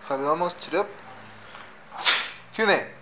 Saludamos, chirop. Hyune.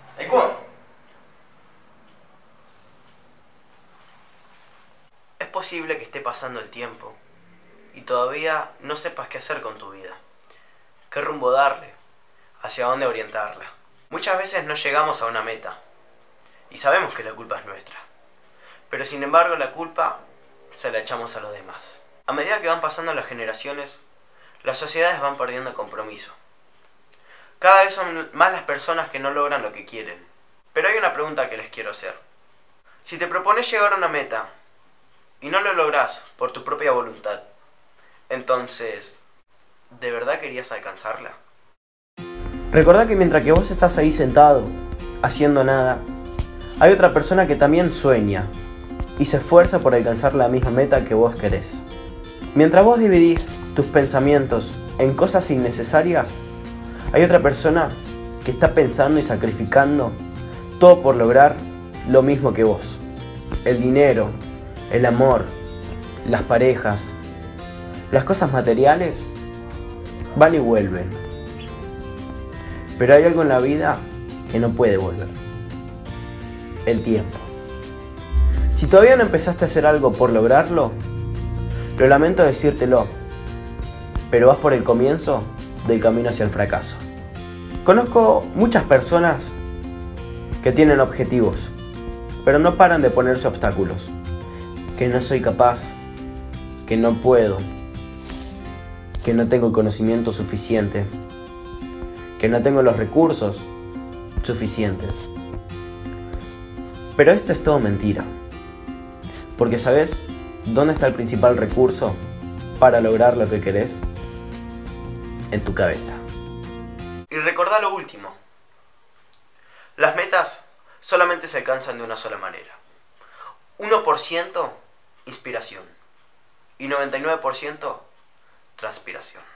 Es posible que esté pasando el tiempo y todavía no sepas qué hacer con tu vida, qué rumbo darle, hacia dónde orientarla. Muchas veces no llegamos a una meta y sabemos que la culpa es nuestra, pero sin embargo la culpa se la echamos a los demás. A medida que van pasando las generaciones, las sociedades van perdiendo compromiso. Cada vez son más las personas que no logran lo que quieren. Pero hay una pregunta que les quiero hacer. Si te propones llegar a una meta y no lo lográs por tu propia voluntad, entonces, ¿de verdad querías alcanzarla? Recordá que mientras que vos estás ahí sentado, haciendo nada, hay otra persona que también sueña y se esfuerza por alcanzar la misma meta que vos querés. Mientras vos dividís tus pensamientos en cosas innecesarias, hay otra persona que está pensando y sacrificando todo por lograr lo mismo que vos. El dinero, el amor, las parejas, las cosas materiales van y vuelven. Pero hay algo en la vida que no puede volver. El tiempo. Si todavía no empezaste a hacer algo por lograrlo, lo lamento decírtelo, pero vas por el comienzo del camino hacia el fracaso. Conozco muchas personas que tienen objetivos, pero no paran de ponerse obstáculos. Que no soy capaz, que no puedo, que no tengo el conocimiento suficiente, que no tengo los recursos suficientes. Pero esto es todo mentira. Porque ¿sabes dónde está el principal recurso para lograr lo que querés? En tu cabeza. Y recordá lo último. Las metas solamente se alcanzan de una sola manera. 1% inspiración y 99% transpiración.